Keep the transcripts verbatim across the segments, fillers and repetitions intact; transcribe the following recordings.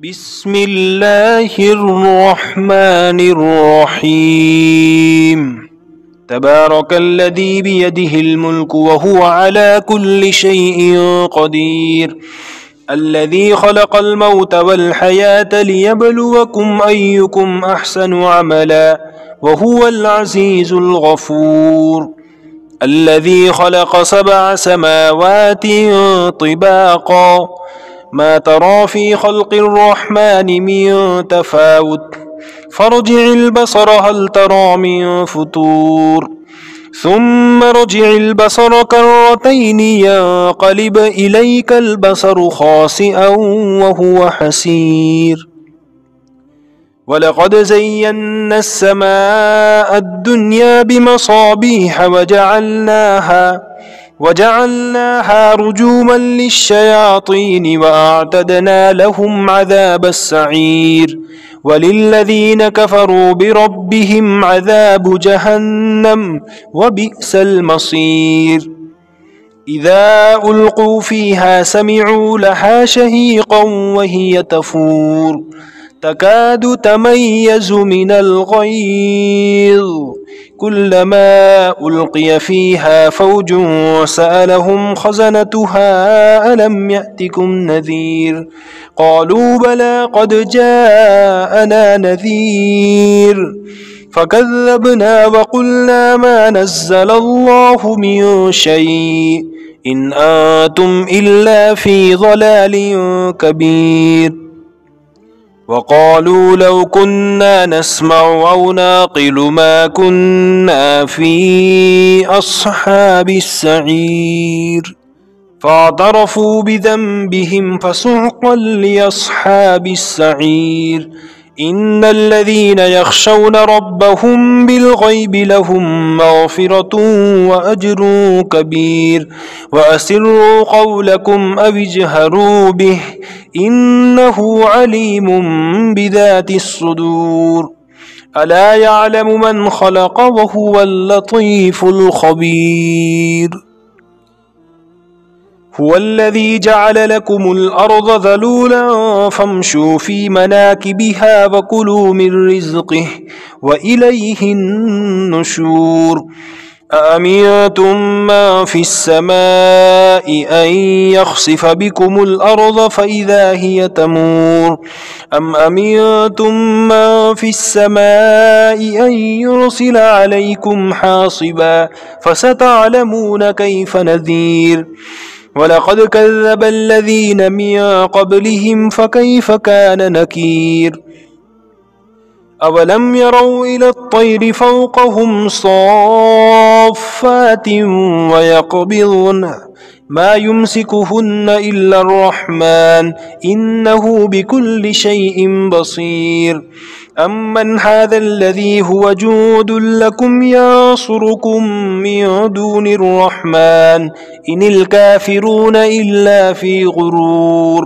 بسم الله الرحمن الرحيم تبارك الذي بيده الملك وهو على كل شيء قدير الذي خلق الموت والحياة ليبلوكم أيكم أحسن عملا وهو العزيز الغفور الذي خلق سبع سماوات طباقا ما ترى في خلق الرحمن من تفاوت فارجع البصر هل ترى من فتور ثم ارجع البصر كرتين ينقلب إليك البصر خاسئا وهو حسير ولقد زينا السماء الدنيا بمصابيح وجعلناها وجعلناها رجوما للشياطين وأعتدنا لهم عذاب السعير وللذين كفروا بربهم عذاب جهنم وبئس المصير إذا ألقوا فيها سمعوا لها شهيقا وهي تفور تكاد تميز من الغيظ كلما ألقي فيها فوج سألهم خزنتها ألم يأتكم نذير قالوا بلى قد جاءنا نذير فكذبنا وقلنا ما نزل الله من شيء إن أنتم إلا في ضلال كبير وقالوا لو كنا نسمع أو نعقل ما كنا في أصحاب السعير فاعترفوا بذنبهم فسحقا لأصحاب السعير إن الذين يخشون ربهم بالغيب لهم مغفرة وأجر كبير وأسروا قولكم أو اجهروا به إنه عليم بذات الصدور ألا يعلم من خلق وهو اللطيف الخبير هو الذي جعل لكم الأرض ذلولا فامشوا في مناكبها وكلوا من رزقه وإليه النشور أأمنتم من في السماء أن يخسف بكم الأرض فإذا هي تمور أم أمنتم من في السماء أن يرسل عليكم حاصبا فستعلمون كيف نذير ولقد كذب الذين من قبلهم فكيف كان نكير أولم يروا إلى الطير فوقهم صافات ويقبضن ما يمسكهن إلا الرحمن إنه بكل شيء بصير أمن هذا الذي هو جود لكم ينصركم من دون الرحمن إن الكافرون إلا في غرور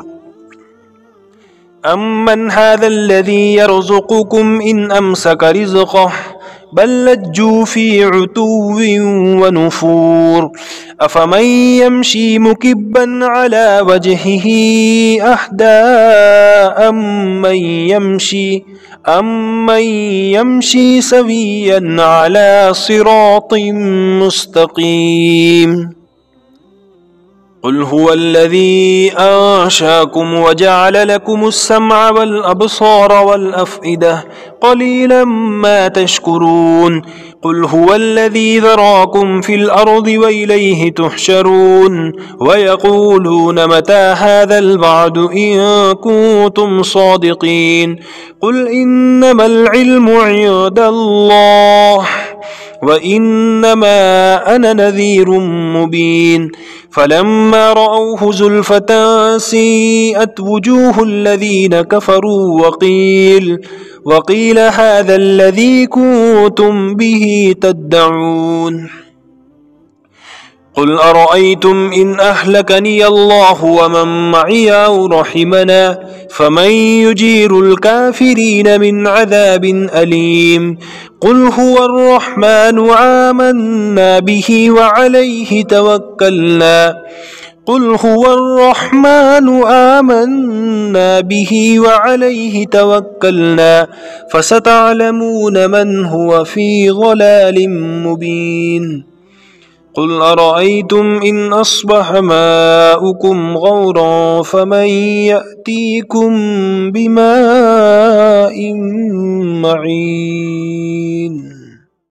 أمن هذا الذي يرزقكم إن أمسك رزقه بل لجوا في عتو ونفور أفمن يمشي مكبا على وجهه أهدى أمن يمشي أمن يمشي سويا على صراط مستقيم قل هو الذي أنشاكم وجعل لكم السمع والأبصار والأفئدة قليلا ما تشكرون قل هو الذي ذراكم في الأرض وإليه تحشرون ويقولون متى هذا الوعد إن كنتم صادقين قل إنما العلم عند الله وإنما أنا نذير مبين فلما رأوه زلفة سيئت وجوه الذين كفروا وقيل وقيل هذا الذي كنتم به تدعون قل أرأيتم إن أهلكني الله ومن معي أو رحمنا فمن يجير الكافرين من عذاب أليم قل هو الرحمن آمنا به وعليه توكلنا قل هو الرحمن آمنا به وعليه توكلنا فستعلمون من هو في ضلال مبين قل أرأيتم إن أصبح ماؤكم غورا فمن يأتيكم بماء معين